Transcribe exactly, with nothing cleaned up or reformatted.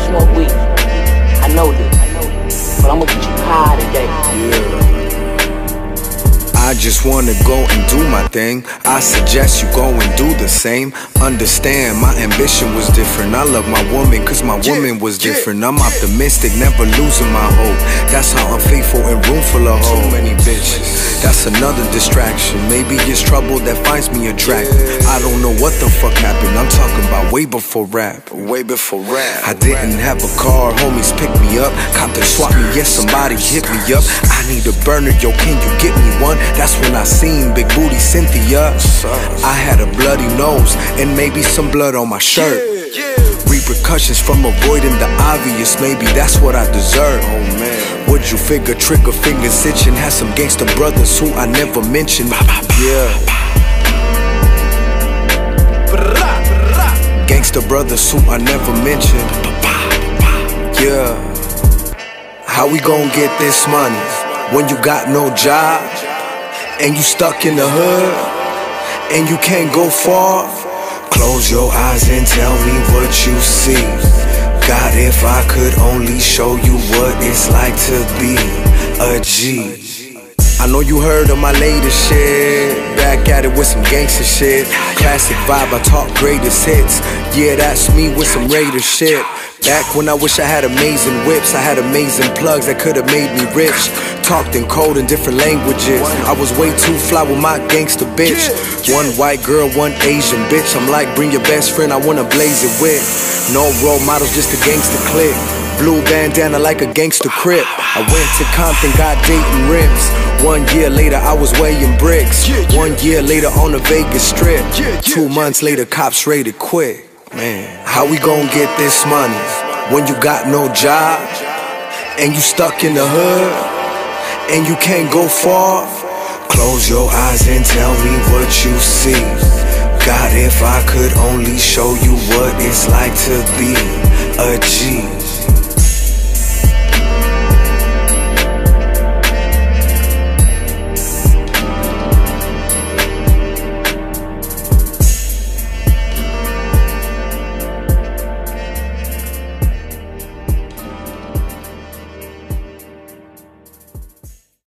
smoke weed. I know this, but I'ma get you high today. Yeah. I just wanna go and do my thing. I suggest you go and do the same. Understand, my ambition was different. I love my woman cause my woman was different. I'm optimistic, never losing my hope. That's how I'm faithful in room full of hoes. Too many bitches, that's another distraction. Maybe it's trouble that finds me attractive. I don't know what the fuck happened. I'm talking about way before rap. Way before rap. I didn't have a car, homies picked me up. Copped and swap me, yes somebody hit me up. I need a burner, yo can you get me one? That's when I seen Big Booty Cynthia. I had a bloody nose and maybe some blood on my shirt. Repercussions from avoiding the obvious, maybe that's what I deserve. Oh man, would you figure trigger fingers itching? Had some gangster brothers who I never mentioned. Yeah, gangster brothers who I never mentioned. Yeah, how we gon' get this money when you got no job? And you stuck in the hood, and you can't go far? Close your eyes and tell me what you see. God, if I could only show you what it's like to be a G. I know you heard of my latest shit. Back at it with some gangster shit. Classic vibe, I talk greatest hits. Yeah, that's me with some Raider shit. Back when I wish I had amazing whips, I had amazing plugs that could've made me rich. Talked in code in different languages. I was way too fly with my gangster bitch. One white girl, one Asian bitch. I'm like, bring your best friend, I wanna blaze it with. No role models, just a gangster clique. Blue bandana like a gangster crip. I went to Compton, got Dayton rims. One year later, I was weighing bricks. One year later on the Vegas Strip. Two months later, cops raided quick. Man, how we gon' get this money when you got no job? And you stuck in the hood, and you can't go far? Close your eyes and tell me what you see. God, if I could only show you what it's like to be a G.